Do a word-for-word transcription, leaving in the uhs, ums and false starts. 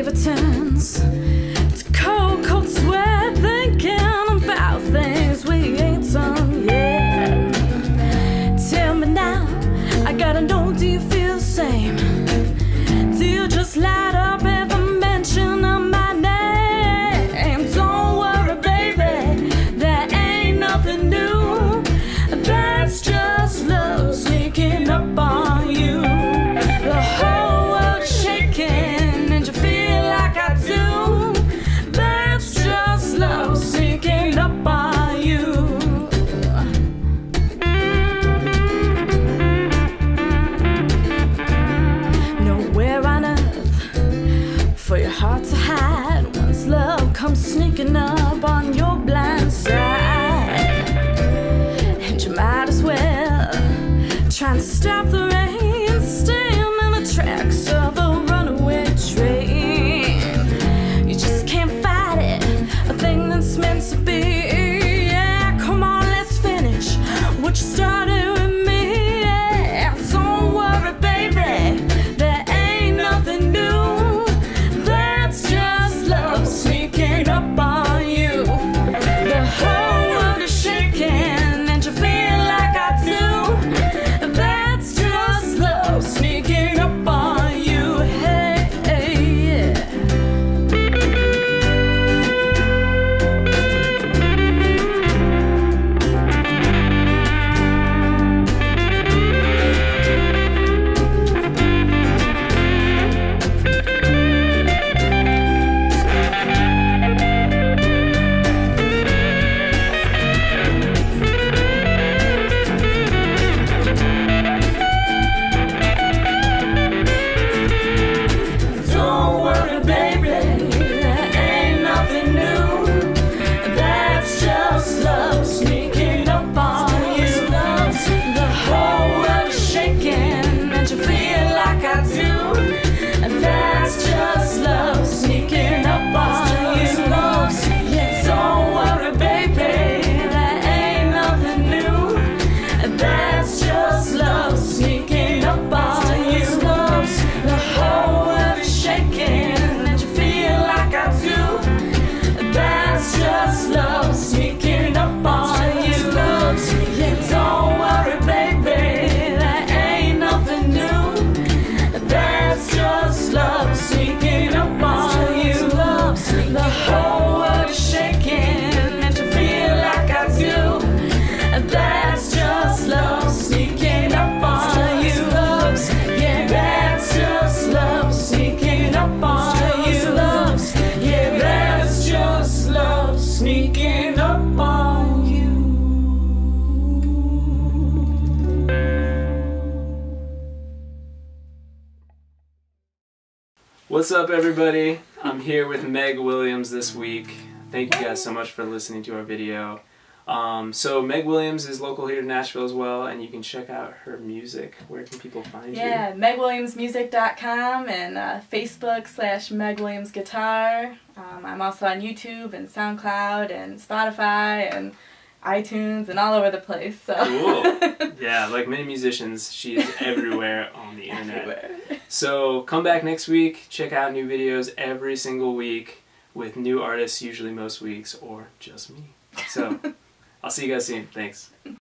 fever turns to cold, cold sweat, thinking about things we ain't done yet. Tell me now, I gotta know, do you feel the same? Do you just light up every mention of my name? Don't worry, baby, there ain't nothing new. That's just love sneaking up on you. The whole world is shaking and you feel like I do. That's just love sneaking up on you. Nowhere on earth for your heart to hide once love comes sneaking up on your blind side. And you might as well try and stop the rain, staying in the tracks of a runaway train. You just can't fight it, a thing that's meant to be. Yeah, come on, let's finish what you started with me. Yeah, don't worry, baby, there ain't nothing new. That's just love sneaking up on you. The whole world is shaking and you feel like I do. That's just love sneaking up on you. Hey, hey, yeah. Don't worry, baby, there ain't nothing new. That's just love sneaking up on you. The whole world is shaking and you feel like I do. That's just love sneaking up on you. Don't worry, baby, there ain't nothing new. That's just love sneaking up on you. The whole world is shaking and you feel like I do. That's just love sneaking up on you. Don't worry, baby, there ain't nothing new. That's just love sneaking up on you. The whole world is shaking and you feel like I do. That's just love sneaking up on you. Yeah, that's just love sneaking up on you. Yeah, that's just love sneaking up on you. What's up, everybody? I'm here with Meg Williams this week. Thank you guys so much for listening to our video. Um, so Meg Williams is local here to Nashville as well, and you can check out her music. Where can people find Yeah, meg williams music dot com and uh, Facebook slash Meg Williams Guitar. Um, I'm also on YouTube and SoundCloud and Spotify and iTunes and all over the place. So. Cool. Yeah, like many musicians, she is everywhere on the internet. Everywhere. So come back next week, check out new videos every single week with new artists, usually most weeks, or just me. So I'll see you guys soon. Thanks.